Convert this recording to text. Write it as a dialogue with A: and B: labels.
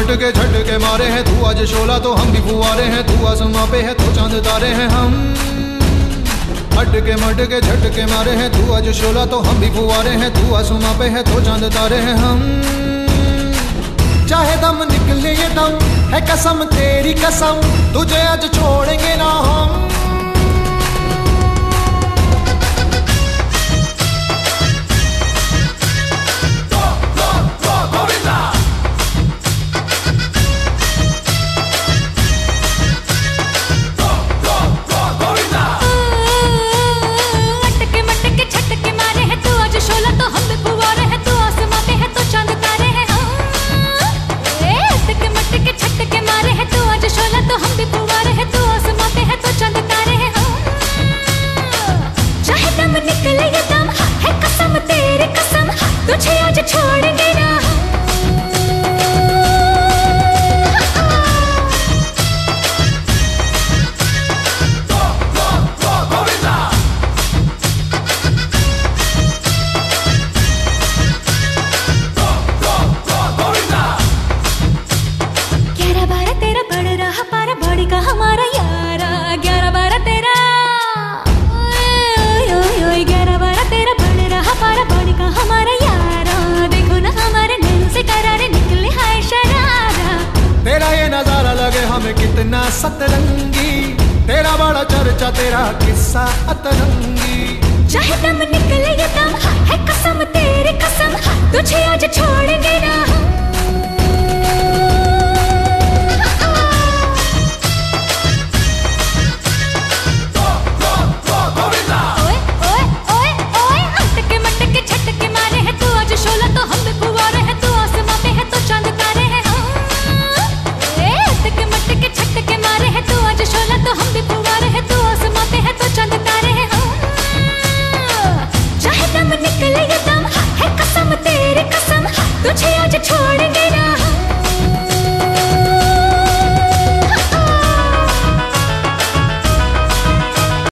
A: मटके झटके मारे हैं, तू आज शोला तो हम भी फुवारे हैं, तू आसमां पे है तो चांद तारे हैं हम। मटके झटके मारे हैं, तू आज शोला तो हम भी फुवारे हैं, तू आसमां पे है तो चांद तारे हैं हम। चाहे दम निकले ये दम है कसम तेरी कसम, तुझे आज छोड़ेंगे ना हम।
B: तुझे आज छोड़ेंगे ना हमारा यारा 11-12 तेरा 11-12 तेरा बढ़ रहा पारा बड़ी का हमारा यारा। देखो ना हमारे नैनों से करारे निकले हाय शरारा।
A: तेरा ये नजारा लगे हमें कितना सतरंगी, तेरा बड़ा चर्चा तेरा किस्सा अतरंगी।
B: चाहे दम निकले ये दम है कसम तेरी कसम, तुझे आज छोड़ेंगे ना हम। तुझे आज छोड़ेंगे ना।